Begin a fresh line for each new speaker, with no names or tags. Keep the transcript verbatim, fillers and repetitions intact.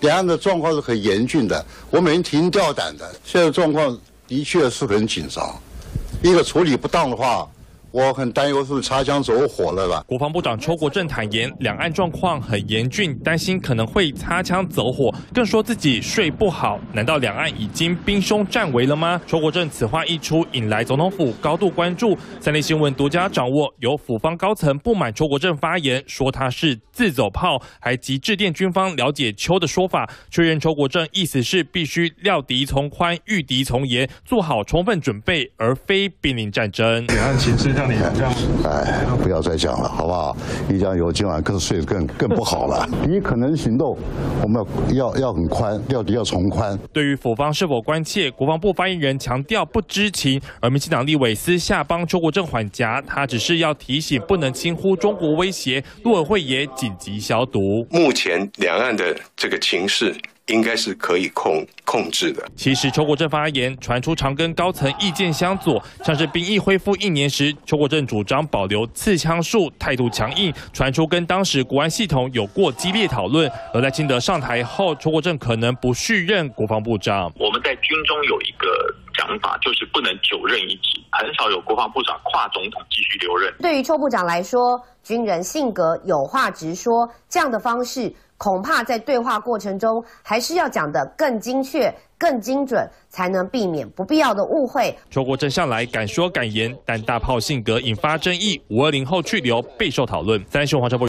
两岸的状况是很严峻的，我们已经停掉胆的。现在状况的确是很紧张，一个处理不当的话。 我很担忧是不是擦枪走火了吧？
国防部长邱国正坦言，两岸状况很严峻，担心可能会擦枪走火，更说自己睡不好。难道两岸已经兵凶战危了吗？邱国正此话一出，引来总统府高度关注。三立新闻独家掌握，有府方高层不满邱国正发言，说他是自走炮，还急致电军方了解邱的说法，确认邱国正意思是必须料敌从宽，御敌从严，做好充分准备，而非濒临战争。
两岸情势让你这样，
哎，不要再讲了，好不好？一讲有今晚更睡得更更不好了。敌可能行动，我们要要很宽，料敌要从宽。
对于府方是否关切，国防部发言人强调不知情，而民进党立委私下帮邱国正缓颊，他只是要提醒不能轻忽中国威胁，陆委会也紧急消毒。
目前两岸的这个情势。 应该是可以控控制的。
其实邱国正发言传出常跟高层意见相左，像是兵役恢复一年时，邱国正主张保留刺枪术，态度强硬，传出跟当时国安系统有过激烈讨论。而在金德上台后，邱国正可能不续任国防部长。
我们在军中有一个讲法，就是不能久任一职，很少有国防部长跨总统继续留任。
对于邱部长来说，军人性格有话直说，这样的方式。 恐怕在对话过程中，还是要讲得更精确、更精准，才能避免不必要的误会。
邱国正向来敢说敢言，但大炮性格引发争议，五二零后去留备受讨论。三立新闻黄朝博。